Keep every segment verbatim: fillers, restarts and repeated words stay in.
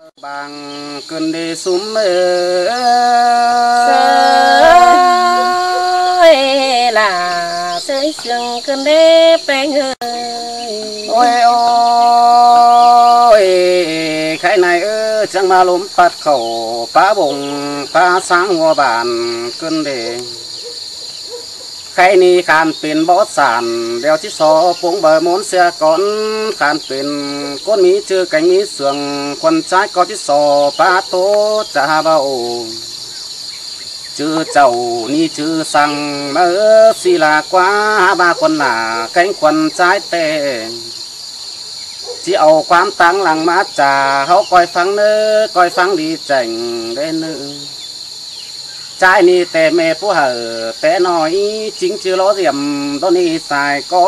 bằng cơn đi súng mơ sơi là sơi sương cơn đế bé người ôi ôi cái này ơ chẳng mà lúm phát khẩu phá bụng phá sáng hoa bàn cơn đi khai ni khàn tiền bó sản đeo chiếc xó phúng bờ muốn xe con khàn tiền con mí chưa cánh mí sườn quần trái có chiếc xó phá tố trả bao chữ chầu ni chữ sang mơ xì là quá ba con là cánh quần trái tê chỉ ẩu quán tăng làng mát trà hấu coi phăng nơ coi phăng đi chảnh đến nữ trái ni tè mẹ phú hở té nói chính chưa ló diệm đó ni xài có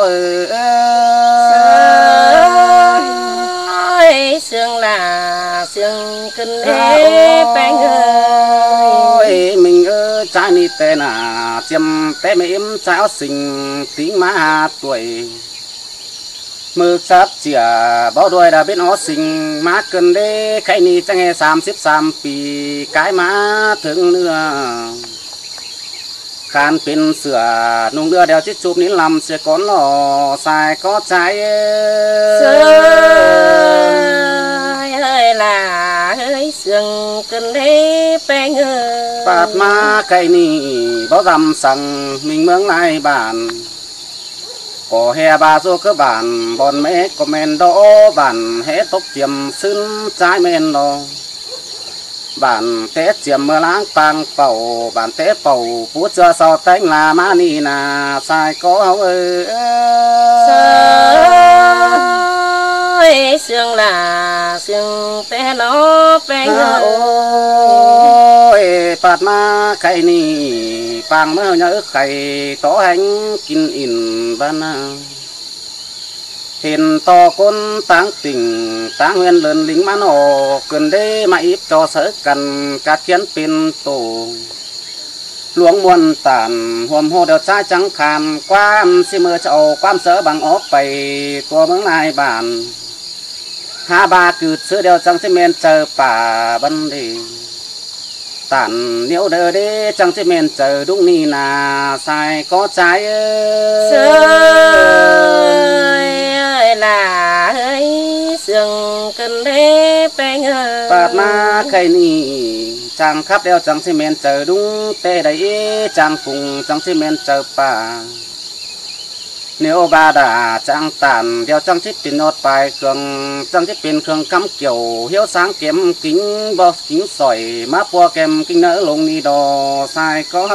ơi sương là sương kinh đế bé người mình ơ trái ni tè là chiêm té mẹ em trái sinh tính má tuổi mực sắp chìa bao đuôi đã biết nó sinh má cơn đế khai ni chẳng nghe xàm xếp xàm pì cái má thương nữa khăn pin sửa nung đưa đeo chiếc chụp nín làm sẽ có lò xài có trái ơi là hơi sương cơn đế bé người bạt má cây ni bao dầm sằng mình mướn lại bản có hè ba số cơ bản bọn mẹ có men đỗ bản hé tốc tiềm xưng trái men đó bản té tiềm mưa láng tăng bầu bản té bầu phút chưa sau tánh là má ni là sai có hậu ơi sương là sương té nó bé người ôi bạt má cây ni bằng mơ nhớ khay tỏ hành kinh in ban hiện to con táng tình táng nguyên lớn lính mãn hồ cần đê mà ít cho sở cần các kiến pin tổ luống muôn tàn hôm hồ đều trái trắng khàn quan xi mơ chậu quan sở bằng ốp bày tua mướn lại bản hai ba cự sữa đều trắng xi men chờ bà bân đi tàn nếu đỡ đế chẳng chế men chờ đúng ni là sai có trái sơi là hơi sương cơn đế bé người bạt ma cây ni chẳng khắp đeo chẳng chế men chờ đúng tê đấy chẳng cùng chẳng chế men chờ bà nếu bà đã chẳng tàn đeo chẳng chế pin nốt bài cường chẳng chế pin cường cắm kiểu hiếu sáng kiếm kính bao kính sỏi má bùa kèm kính nỡ lông ni đò sai có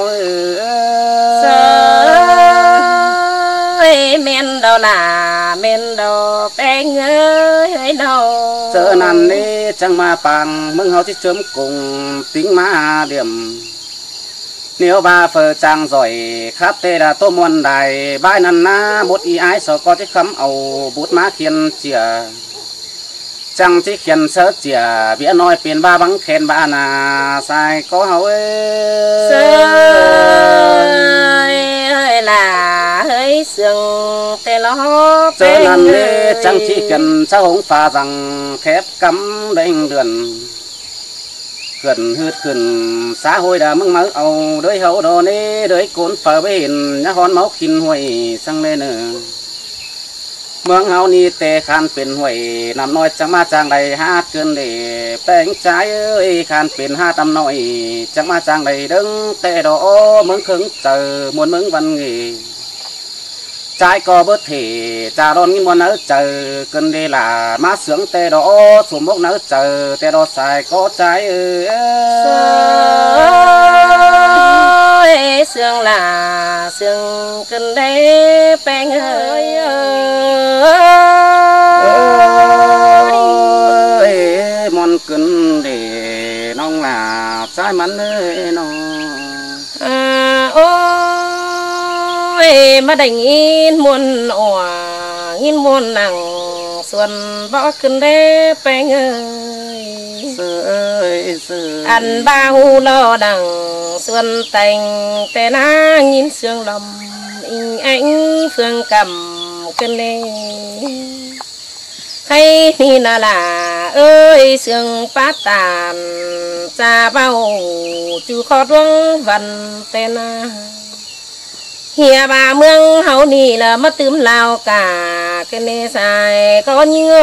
sơi men đâu là men đâu bé người ấy đâu sợ nàn đi chẳng mà bằng mừng hao chiếc chớm cùng tính má điểm nếu ba phờ trang giỏi khắp tê là tô muôn đài bài năn na bút y ái sợ có chiếc khấm ầu bút má khiên chìa chẳng chiếc khiên sớ chìa vía nói tiền ba bắn khen ba là sai có hậu ơi là hơi sương tê nó sợ nàn đi chẳng chỉ cần sao hống pha rằng khép cắm đánh đường gần hư gần xã hội đã mưng máu ầu đôi hậu đồ nê đôi cốn phở với hình nhá hòn máu kinh huệ sang lên nữa mương hậu ni tê khan pin huệ nằm nói chẳng ma chàng đầy hát cơn để bánh trái ơi khan pin hát nằm nói chẳng ma chàng đầy đứng tê đỏ mưng khứng chờ muốn mưng văn nghề trái có bớt thể trà đón những món nỡ chờ cơn đi là má sướng tê đỏ xuống bốc nỡ chờ tê đỏ xài có trái ơi sương là sương cơn đế bé người ơi món cơn để nong là trái mắn ơi nó mà đành in muôn ủa in muôn nàng xuân võ cơn đế bé người ăn ba hu lo đằng xuân tành tè na nhìn sương lòng in anh phương cầm cơn đế hay ni là là ơi sương phát tàn cha bao chú khó đuông văn tên hiệp bà mương hậu ni là mất tươm lao cả cái nê xài có như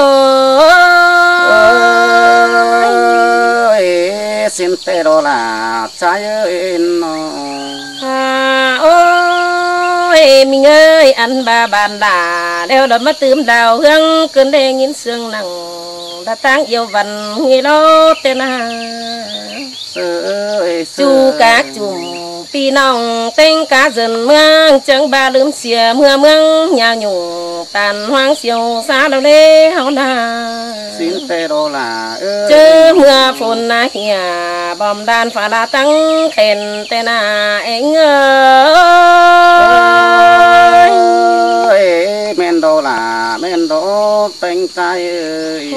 ơi xin tê đó là trái ơi nó à ôi mình ơi ăn bà bàn đà đeo đợt mất tươm đào hương cơn đê nghìn sương nặng đã tăng yêu văn người đó tên à chú các chùm pi nòng tên cá dần mương chẳng ba lướm xìa mưa mương nhà nhung tàn hoang siêu xa đâu đê hao na xin tê đó là chớ mưa phun na hìa bom đàn phá đa tăng khen tên à anh ơi men đó là men đó tên trai ơi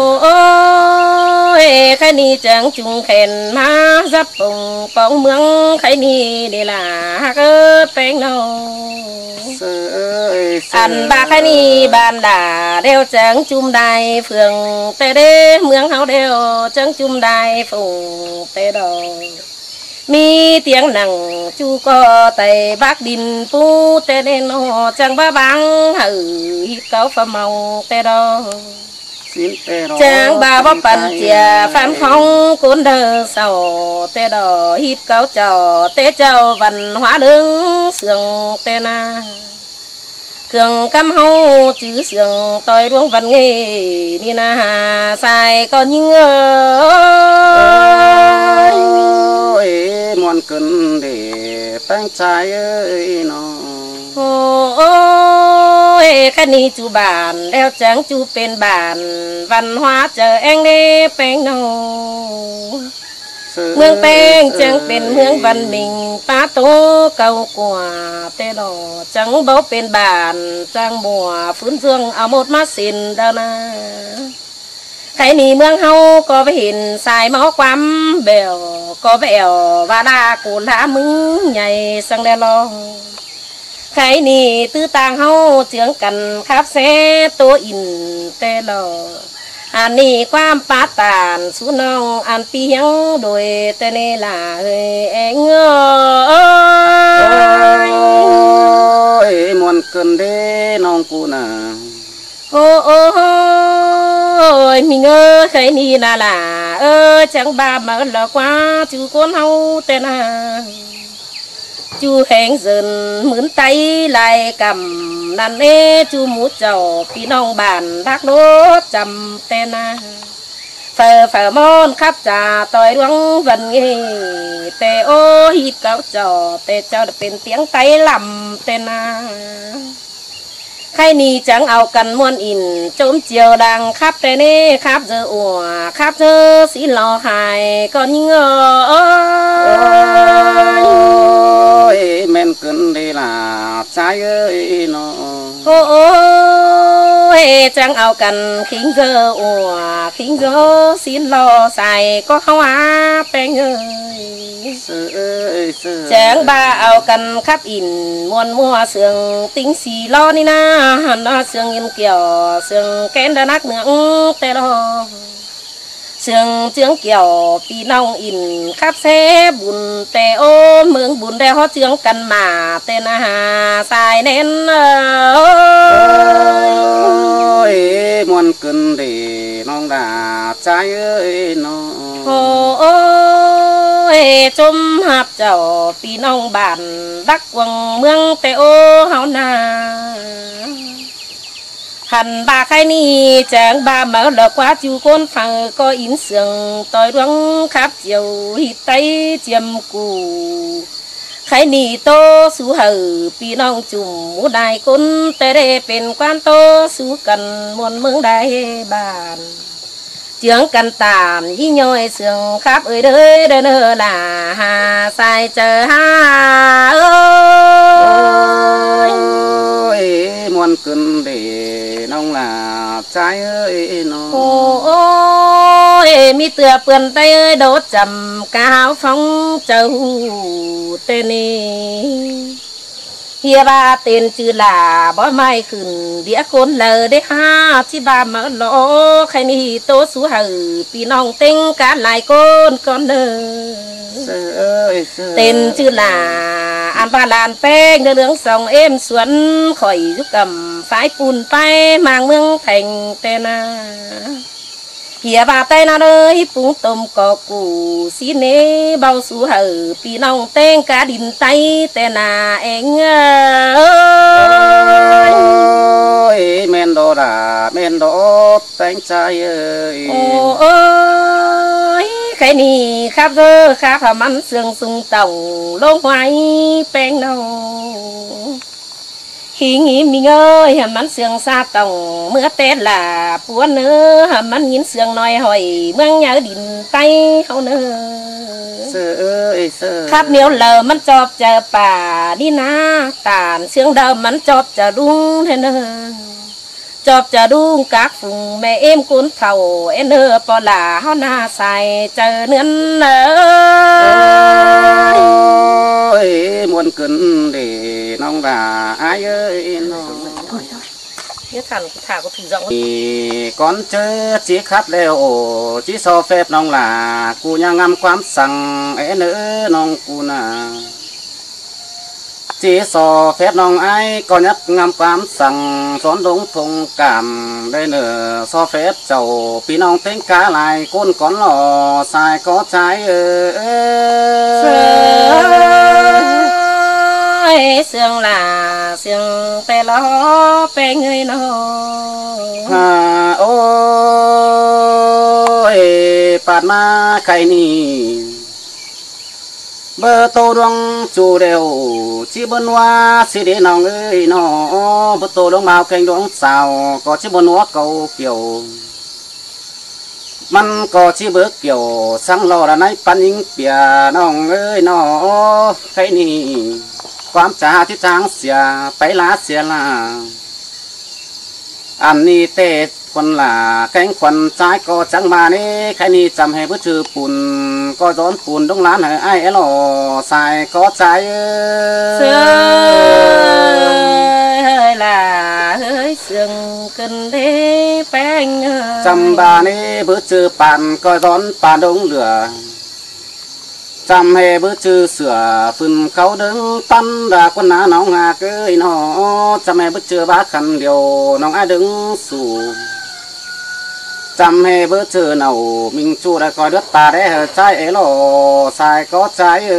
ôi khai ni chẳng chung khen má giáp bùng bóng mương khai ni để là cơ tên đâu ăn ba khai ni bàn đà đeo chẳng chung đài phường tê đê mương háo đeo chẳng chung đài phùng tê đồ mi tiếng nặng chú có tay bác đình pu tê đê nó chẳng ba băng hử hít cáo phà mong tê đồ chẳng ba bóp bàn chè phan không cuốn đơ sầu tê đỏ hít cáo trò tê trâu văn hóa đứng sườn tê na cường cam hâu chữ sườn tôi đuông văn nghề đi na sai có những ơi muôn cơn để bánh trái ơi nó ôi cái ni chú bản đeo trắng chú bên bản văn hóa chờ anh đi bên đâu mương bên chẳng bên mương văn mình phá tố cầu quả tê đỏ trắng bố bên bản trang mùa phun dương ở một mắt xin đâu na cái ni mương hâu có vẻ hình xài máu quắm bèo có vẹo và đa cổ lá mứng nhảy sang đen lo cái ni tư tàng hâu trưởng cần khắp xe tô in tê lò anh ni quan phá tàn xuống nông anh piếng đôi tê nê là người anh ơi muôn cơn đê nông cụ nà ô ô ôi mình ơi cái ni là là ơ chẳng ba mà là quá chú con hâu tên à chú hẹn dần mướn tay lại cầm năn ê chú mũ trầu pi nông bàn đắc đốt chầm tên à phở phở môn khắp trà tôi đuông vần nghề tê ô hít cáo trò tê cho đượcเป็นtiếng tay lầm tên à khai ni chẳng ao cần muôn in trốn chiều đang khắp tê nê khắp giờ ủa khắp giờ xí lò hài còn những ơi men cơn đây là trái ơi nó ôi chẳng ao cần khính giờ ủa khính giờ xin lò xài có không á bèn ơi chẳng ba ao cần khắp in muôn mua sương tính xì lo ni na nó sương yên kiểu sương kén đã nát nướng tê lo sương trướng kiểu pi nong in khắp xe bùn tê ô mương bùn đeo hót trướng cần mà tên hà xài nên ơi muôn cơn để nong đà trái ơi nó ôi chôm hạp chảo pi nong bản đắc quăng mương tê ô hao na hẳn bà khai ni chẳng bà mở lỡ quá chú con phẳng có in sương tôi đoán khắp chiều hít tay chiêm cù khai ni tô su hở pi nong chùm mũ đài côn tê đê bên quan tô su cần muôn mương đài bàn tiếng cần tàn y nhoi sương khắp ơi đời đời nơ là hà sai chờ ha ơi muôn cơn để nong là trái ơi nó ôi mi tựa vườn tay ơi đốt chầm cao phong châu tên เฮียบาเต้นจือลาบ่ไม่ขึ้นเดียคนเลยได้ห้าที่บามาโลใครนี่โตสู้หือพี่น้องเต็งการหลายคนก่อนเด้อเต้นจือลาอันบาลานแป้งเรื่องสองเอ็มสวนข่อยยุกกำสายปูนไปมางเมืองแผ่งแต่นาเฮียบาเต้นาเลยปุ้งต้มกอกูสีเนเบาสู้หือพี่น้องเต้งกาดินไตแต่นาเองเอ้ยเมนโดดาเมนโดแต่งใจเอ้ยโอ้ยใครนี่ครับเด้อครับมันเสื่องสุงเต่าลงไว้แป้งเนาขี้งี้มีเงยมันเสื่องซาตองเมื่อเต้นล่ะปัวเนื้อมันยินเสื่องน้อยหอยเมืองเหนือดินไตเขาเนื้อเสือเอ้ยเสือครับเหนียวเลอมันจอบเจอป่าดีนะตานเสียงเดิมมันจอบจะรุ่งเท่าเนื้อจอบจะรุ่งกักฝุ่งแม่เอ็มกุนเท่าเอ็นเนื้อปอลาเฮาหน้าใส่เจอเนื้อเนื้อมวนขึ้นดีน้องด่าอายเอ้ยน้องเยอะทันถาก็ถือจังก่อนเจอจีครับแล้วจีโซเฟบน้องล่ะกูยังงำความสั่งเอ็นเอ้อน้องกูน่ะจีโซเฟบน้องไอ้ก็ยัดงำความสั่งสอนดงทงกามได้เนอโซเฟบเจ้าพี่น้องเต็งกาลายก้นก่อนหล่อสายก็ใจเออเสียงล่ะเสียงแต่ล้อแป้งเงยนอฮ่าโอ้ยปาดมาใครนี่เบอร์โตดวงจูเดียวจีบนว่าสิเดน้องเอ้ยน้อเบอร์โตดวงมาแข่งดวงสาวก็จีบนว่าเก่าเกี่ยวมันก็จีเบิกเกี่ยวสังรอละในปันยิงเปียน้องเอ้ยน้อใครนี่ความจ่าที่จางเสียไปลาเสียลาอันนี้เตะคนละแข่งควันใจก็จังมานี่ใครนี่จำให้เพื่อชื่อปุ่นก็ย้อนปุ่นดงล้านให้ไอ้หล่อสายก็ใจเสือเฮ้ยล่ะเฮ้ยเสียงกันเด้แป้งจำบานี่เพื่อชื่อปั่นก็ย้อนป่าดงเหลือจำให้เบื่อชื่อเสือฝืนเขาดึงตันดาคนหนาน้องหาเกยน้อจำให้เบื่อชื่อบ้าคันเดียวน้องไอ้ดึงสู่จำให้เบื่อชื่อเน่ามิงจูได้คอยเดือดตาได้ใจเอโลสายก็ใจเอ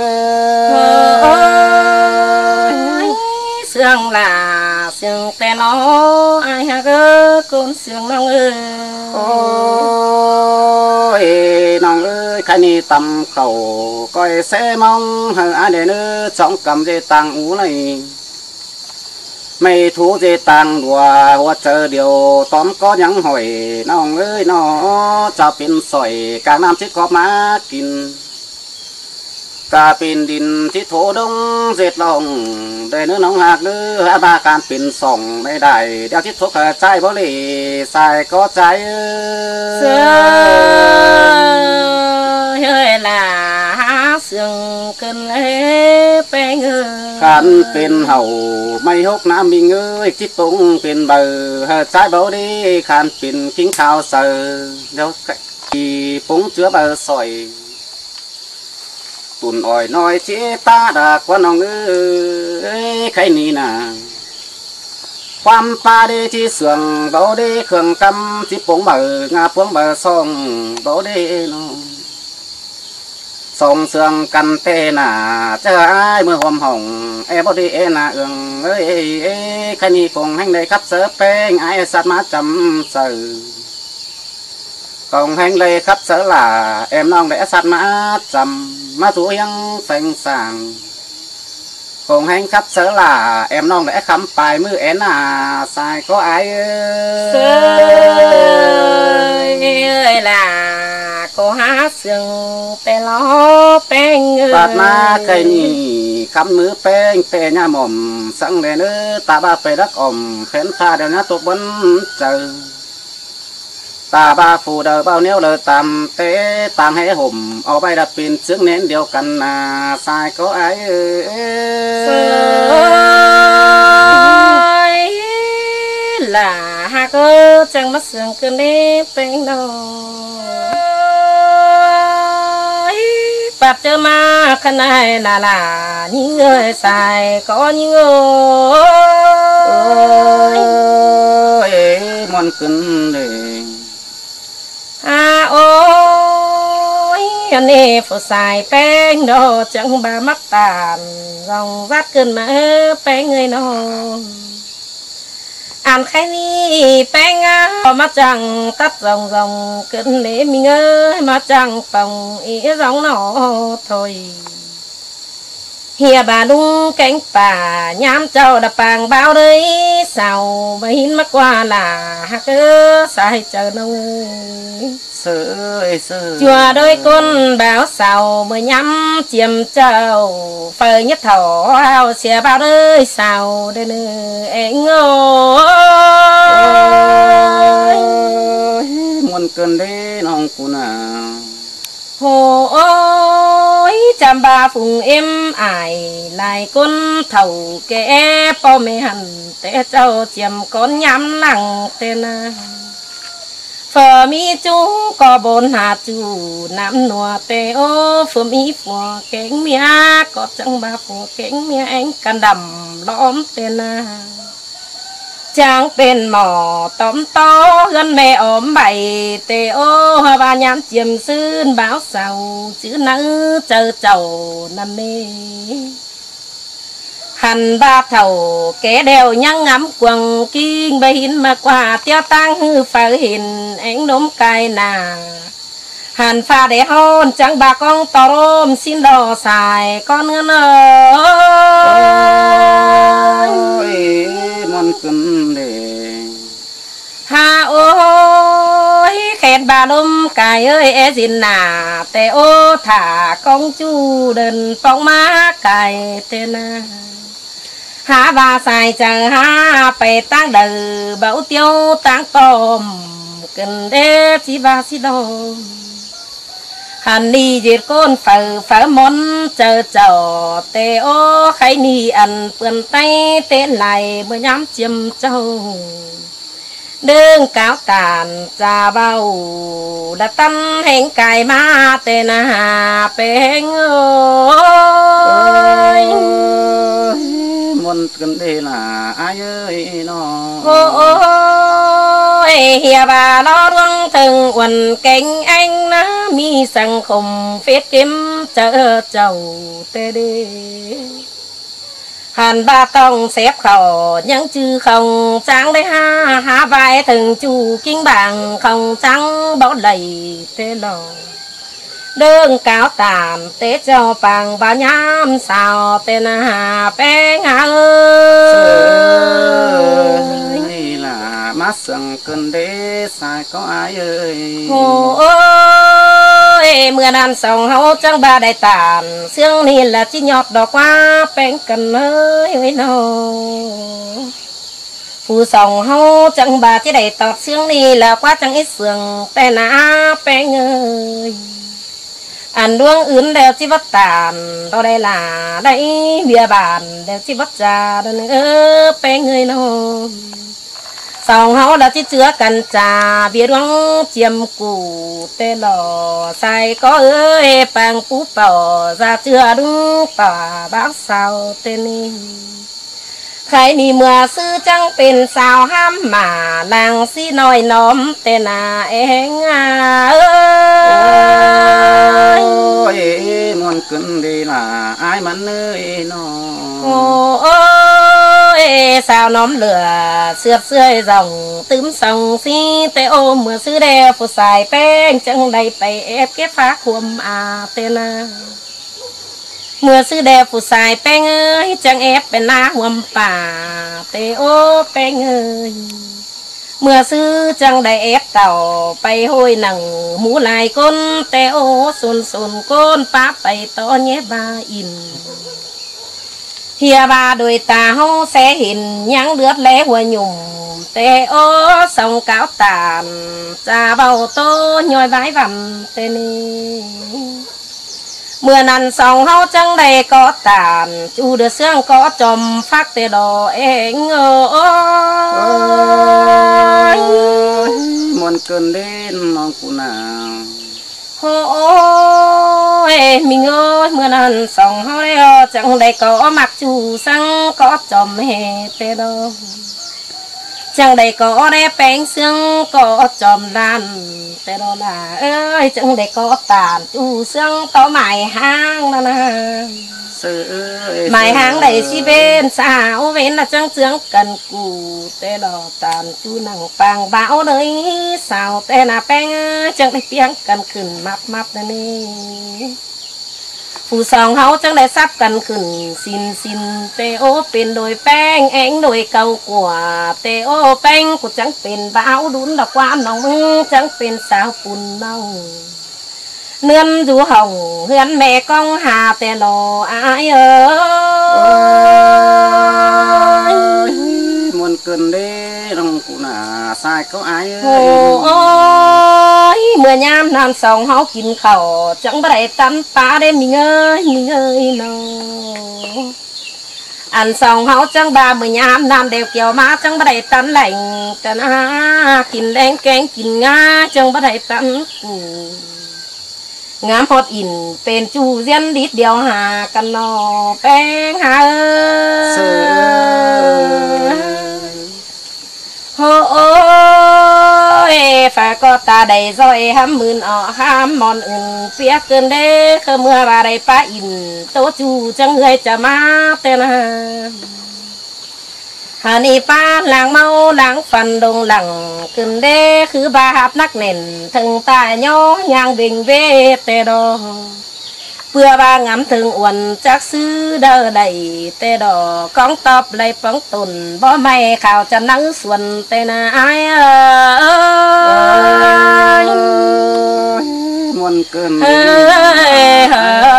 อเสียงล่ะเสียงแต่น้อไอ้ฮะก็คนเสียงน้องเออโอ้ยน้องเอ้ยใครนี่ตำเขาก้อยเสมองเฮออันเดนสองกำเจตังอูเลยไม่ถูเจตังดัวหัวเจอเดียวตอมก็ยังหอยน้องเอ้ยน้อจะเป็นสอยกลางน้ำชิดขอบมากินกาเป็นดินที่โถดงเสร็จลงได้เนื้อน้องหักเนื้ออาบาการเป็นส่องไม่ได้เดี๋ยวที่ทุกข์ใจบ่เลยใส่ก็ใจเสือเฮ้ยล่ะเสียงกันเลยแป้งเออขันเป็นเห่าไม่หกน้ำมีเงยที่ตรงเป็นเบอร์ใจบ่ดีขันเป็นกิ้งข้าวเสือเดี๋ยวกี่ปุ้งเชื้อเบอร์สอยตุนอ่อยน้อยเจตาดากว่าน้องเอ้ยใครนี่นะความปลาดีที่เสื่องเบาดีเครื่องกำที่ปงเบองาพวงเบอซองเบาดีน้องส่งเสื่องกันเตน่ะเจ้าไอ้เมื่อหอมห่องเอ้เบาดีเอ้น่ะเอืองเอ้ยเอ้ยใครนี่ปงแห่งใดครับเสือแป้งไอ้สัตว์มาจำเสือกองแห่งเลยครับเสือหล่าเอ็มน้องได้สัตว์มาจำมาถูยังแฝงสางกองแห่งครับเสือหล่าเอ็มน้องได้คำปลายมือเอ็นน่ะสายก็ไอ้เสือล่ะก็หาเสียงแต่ล้อแป้งปาดมาใครนี่คำมือแป้งเปย์หน้าหม่อมสังเดนเอตาบ้าไปรักอ่อมแขนขาเดี๋ยวนี้ตกบนเจอตาบาฟูเดอเบาเนี้ยวเลยตามเตะต่างให้ห่มเอาไปดับเป็นซึ่งเน้นเดียวกันนาสายก็ไอ้เออล่ะหากจังมาเสียงกันได้เป็นดอกปับเจอมาขนาดน่าล่ะยิ่งเงยใส่ก็ยิ่งเอ้ยมันขึ้นเลยอาโอ้ยอันนี้ผู้ชายแป้งดอจังบามักตานรองรัดขึ้นมาแป้งเงยนอนอ่านแค่นี้แป้งอ่ะมาจังตัดรองรองขึ้นเลี้ยมีเงยมาจังป่องอีร้องหนอถอยเฮียบาดุงแกงป่าย้ำเจ้าดับปางเบาเลยสาวไม่หินมากกว่าล่ะฮักเออสายเจอน้องเสือเสือจัวโดยก้นบ่าวสาวเมื่อย้ำเจียมเจ้าเฟยยัดถอเอาเสียบ่าวเลยสาวเดินเองโง่มันเกินได้น้องกูน่ะโอ้ยจำบาฝุ่งเอ็มไอลายก้นเท่าแก่ป้อไม่หันแต่เจ้าเจียมก้นย้ำหลังเตนะเฟอมีจูก็บนหาจูน้ำหนัวเตโอเฟอมีฝัวเก่งเมียก็จังบาฝัวเก่งเมียเองกันดำล้อมเตนะจางเป็นหมอต้มโตเงินแม่อมใบเตโอบาย้ำเจียมซื่นบ่าวเสาชื่อนังเจอเจ้านั่นเน่หันบาเท่าแกเดียวยังงำกวงกิ้งใบหินมากกว่าเตี้ยตั้งหือฝ่ายหินเอ็งนมไก่นาหันฟ้าเดฮอนจังบากองตอรมสินดอสายก้อนเงินเอ้ยมันขึ้นเลยฮาโอ้ยเขตบาลมกายเอ้ยเอสินนาแต่โอถ่ากองจูเดินปองมาไก่เตนาหาบาใส่จังหาไปตั้งเดือเบาเตียวตั้งตอมกันเดสิบาสิโดหันนี่เจ็ดก้นฝือฝือมนเจอเจ้าเตโอใครนี่อันเปื่อนไตเต้นไหลเมื่อย้ำเจียมเจ้าเดินก้าวตานจ่าเบาดัดตั้นแห่งกายมาเตนาหาเป็นโอ้ยมันกันได้ล่ะอายเอ้ยน้อโอ้ยเฮียบาล้อดวงถึงวันเก่งเองนะมีสังคมเฟซเกมเจอเจ้าเตเดหันบาต้องเซฟเขายังจื้อkhôngจังได้หาหาใบถึงจูกิ้งบางkhôngจังบ่ได้เตลอเดินก้าวตามเตะเจ้าปังบ่ย้ำสาวเตนาหาแป้งหาเอ้ยล่ะมาสั่งกันเดสายก็อายเอ้ยโอ้ยเมื่อนั้นส่งเฮาจังบ่ได้ตามเสียงนี่แหละที่ยอดดอกว่าแป้งกันเอ้ยไว้น้องผู้ส่งเฮาจังบ่ที่ได้ตอบเสียงนี่แล้วว่าจังอีเสียงแต่หน้าแป้งเอ้ยอันดวงอื่นเดวจิวัตตานเราได้ลาได้เบียบานเดวจิวัตจาเดินเออแป้งเงยน้องสองเฮาเราที่เจือกันจ่าเบียดวงเจียมกูเตลอใส่ก็เอ้ยปังปูป่อจะเจือดุป่าบ้าสาวเตนี่ใครนี่เมื่อซื้อจังเป็นสาวห้ามหมานางสีน้อยน้อมเตนาเองอ่ะเอ้ยมันขึ้นดีล่ะอายมันเอ้ยน้อโอ้ยสาวน้อมเหลือเสื้อเสื้อรองตึมส่องสีเตโอเมื่อซื้อเดวผู้สายแป้งจังได้ไปเอฟเก็บฟ้าควมอาเตนาเมื่อซื้อเดวผู้สายแป้งเอ้ยจังเอฟเป็นหน้าหัวป่าเตโอแป้งเอ้ยเมื่อซื้อจังได้เอฟเต่าไปห้อยหนังหมูลายก้นเตโอสุนสุนก้นป้าไปต่อเนี้ยบาอินเฮียบาโดยตาเฮาแสเห็นยังเลือดแหลหัวหยุ่มแต่โอ้ส่องก้าวตามจ่าเบาโตย่อยใบบันเตนี่เมื่อนั้นส่องเฮาจังได้ก็ตามจูเดือเสื่องก็จมฟักแต่ดอเองเออมวนเกินเด่นน้องกูนาโอ้ยมิงเอ้ยเมื่อนั้นส่องเฮาแล้วจังได้ก็มักจูสังก็จมเฮแต่ดอจังได้ก็ได้แป้งเสื่องก็จอมดันแต่ดอลาเอ้ยจังได้ก็ตานจูเสื่องต่อหมายห้างนั่นนะหมายห้างได้สิเป็นสาวเว้นละจังเจืองกันกูแต่ดอตานจูนังปังเบาเลยสาวแต่หน้าแป้งจังได้เปียงกันขึ้นมับมับนั่นนี่ผู้สองเขาจังได้ซับกันขึ้นสินสินเตโอเป็นโดยแป้งแองโดยเก่ากว่าเตโอแป้งกูจังเป็นบ่าวดุนดอกความน้องมึงจังเป็นสาวปุ่นน้องเนื่อนอยู่ห้องเฮือนแม่ก้องหาแต่นออายเอ้ยมวนเกินเด้น้องกูน่าสายเขาอายโอ้ยเมื่อยามนานสองเฮากินข้าวจังบ่ได้ตำปลาได้มีเงยมีเงยน้องอันสองเฮาจังบาเมื่อยามน้ำเดียวเกี่ยวมาจังบ่ได้ตันแหล่งแต่นะกินแดงแกงกินง่าจังบ่ได้ตันงามพอดอินเป็นจูเซียนดิดเดียวหากันนอแป้งหาเสือโอ้ยฝ่าก็ตาได้ซอยห้ำมืนออกห้ามมอนอื่นเปียกเกินเด้คือเมื่อบาได้ป้าอินโตจูจังเฮยจะมาแต่นะฮานี่ป้าหลังเมาหลังฟันดงหลังขึ้นเด้คือบาหับนักเน่นถึงตายย่อยางเบ่งเวแต่ดอเพื่อบางำถึงอ้วนจักซื้อเด้อได้แต่ดอกของตอบไหลปังตุนบ่ไม่ข่าวจะนั่งส่วนแต่นายเอ้ยมวนเกินเอ้ย